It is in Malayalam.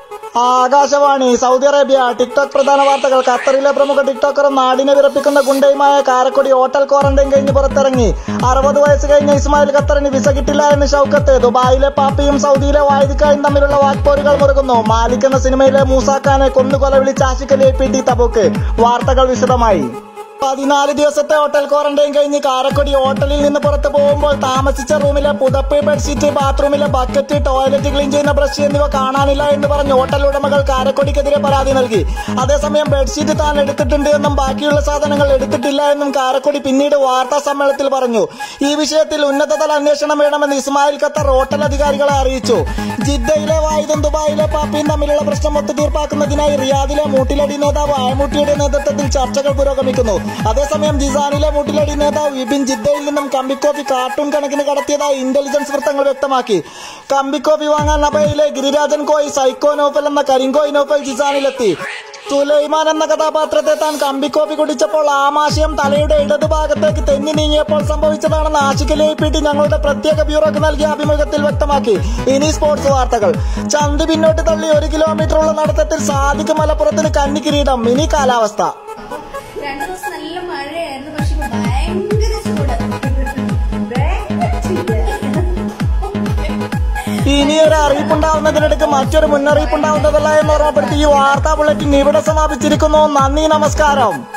ആകാശവാണി. Saudi Arabia. ടിക്ടോക്ക് പ്രധാന വാർത്തകൾ. ഖത്തറിലെ പ്രമുഖ ടിക്ടോക്കറും നാടിനെ വിറപ്പിക്കുന്ന ഗുണ്ടയുമായ കാരക്കൊടി ഹോട്ടൽ ക്വാറന്റൈൻ കഴിഞ്ഞ് പുറത്തിറങ്ങി. 60 വയസ്സ് കഴിഞ്ഞ ഇസ്മായിൽ ഖത്തറിന് വിസ കിട്ടില്ല എന്ന് ഷൗക്കത്ത്. ദുബായിലെ പാപ്പിയും സൗദിയിലെ വായിദിക്കായും തമ്മിലുള്ള വാക്പോരുകൾ മുറുകുന്നു. മാലിക് എന്ന സിനിമയിലെ മൂസാഖാനെ കൊന്നുകൊല വിളിച്ച് ആശിഖലി APT തബൂക്ക്. വാർത്തകൾ വിശദമായി. 14 ദിവസത്തെ ഹോട്ടൽ ക്വാറന്റൈൻ കഴിഞ്ഞ് കാരക്കൊടി ഹോട്ടലിൽ നിന്ന് പുറത്തു പോകുമ്പോൾ താമസിച്ച റൂമിലെ പുതപ്പ്, ബെഡ്ഷീറ്റ്, ബാത്റൂമിലെ ബക്കറ്റ്, ടോയ്ലറ്റ് ക്ലീൻ ചെയ്യുന്ന ബ്രഷ് എന്നിവ കാണാനില്ല എന്ന് പറഞ്ഞ് ഹോട്ടൽ ഉടമകൾ കാരക്കൊടിക്കെതിരെ പരാതി നൽകി. അതേസമയം ബെഡ്ഷീറ്റ് താൻ എടുത്തിട്ടുണ്ട് എന്നും ബാക്കിയുള്ള സാധനങ്ങൾ എടുത്തിട്ടില്ല എന്നും കാരക്കൊടി പിന്നീട് വാർത്താ സമ്മേളനത്തിൽ പറഞ്ഞു. ഈ വിഷയത്തിൽ ഉന്നതതല അന്വേഷണം വേണമെന്ന് ഇസ്മായിൽ ഖത്തർ ഹോട്ടൽ അധികാരികളെ അറിയിച്ചു. ജിദ്ദയിലെ വായിദും ദുബായിലെ പാപ്പിയും തമ്മിലുള്ള പ്രശ്നം ഒത്തുതീർപ്പാക്കുന്നതിനായി റിയാദിലെ മൂട്ടിലടി നേതാവ് ആയമൂട്ടിയുടെ നേതൃത്വത്തിൽ ചർച്ചകൾ പുരോഗമിക്കുന്നു. അതേസമയം ജിസാനിലെ മൂട്ടിലടി നേതാവ് വിപിൻ ജിദ്ദയിൽ നിന്നും കമ്പിക്കോഫി കാർട്ടൂൺ കണക്കിന് കടത്തിയതായി ഇന്റലിജൻസ് വൃത്തങ്ങൾ വ്യക്തമാക്കി. കമ്പിക്കോഫി വാങ്ങാൻ നബയിലെ ഗിരിരാജൻ കോയ് സൈക്കോ നോഫൽ എന്ന കരിങ്കോയ് നോഫൽ ജിസാനിലെത്തി. സുലൈമാൻ എന്ന കഥാപാത്രത്തെ താൻ കമ്പിക്കോഫി കുടിച്ചപ്പോൾ ആമാശയം തലയുടെ ഇടതുഭാഗത്തേക്ക് തെന്നി നീങ്ങിയപ്പോൾ സംഭവിച്ചതാണെന്ന് ആശിഖലി APT ഞങ്ങളുടെ പ്രത്യേക ബ്യൂറോക്ക് നൽകിയ അഭിമുഖത്തിൽ വ്യക്തമാക്കി. ഇനി സ്പോർട്സ് വാർത്തകൾ. ചന്തി പിന്നോട്ട് തള്ളി 1 കിലോമീറ്ററുള്ള നടത്തത്തിൽ സാദിഖ് മലപ്പുറത്തിന് കന്നി കിരീടം. ഇനി കാലാവസ്ഥ. 2 ദിവസം നല്ല മഴയായിരുന്നു, പക്ഷെ ഭയങ്കര ചൂട്. ഇനിയൊരു അറിയിപ്പുണ്ടാവുന്നതിനിടയ്ക്ക് മറ്റൊരു മുന്നറിയിപ്പുണ്ടാവുന്നതല്ല എന്ന് ഓർമ്മപ്പെടുത്തി ഈ വാർത്താ ബുള്ളറ്റിൻ ഇവിടെ സമാപിച്ചിരിക്കുന്നു. നന്ദി, നമസ്കാരം.